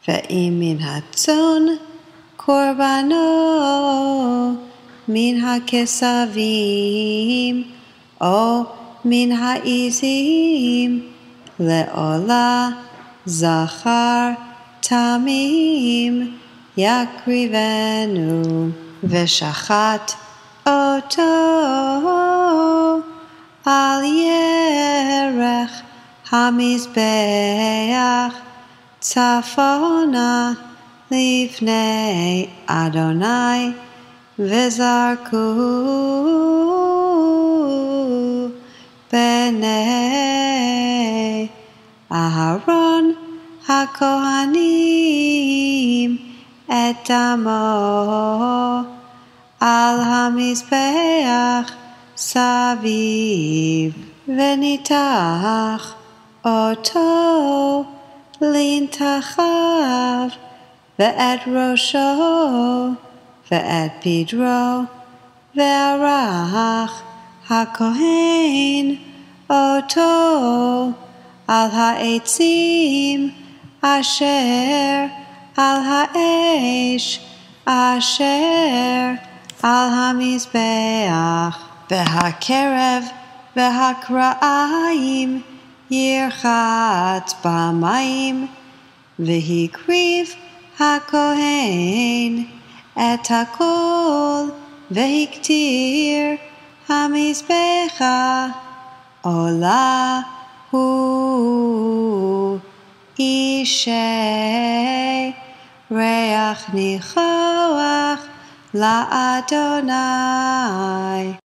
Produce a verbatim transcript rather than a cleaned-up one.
ואם מן הצאן קורבנו, מן הכספים או מן העזים, לעולה זכר תמים יקריבנו, ושחט אותו על ירך המזבח צפונה לפני אדוני, וזרקו בני אהרון הכהנים את דמו על המזבח סביב, וניתח אותו לנתחיו, ואת ראשו ואת פדרו, וערך הכהן אותו על העצים אשר על האש אשר על המזבח, והקרב והקרעים ירחץ במים, והקריב הכהן את הכל, והקטיר המזבחה עולה הוא אישי ריח ניחוח לאדוני.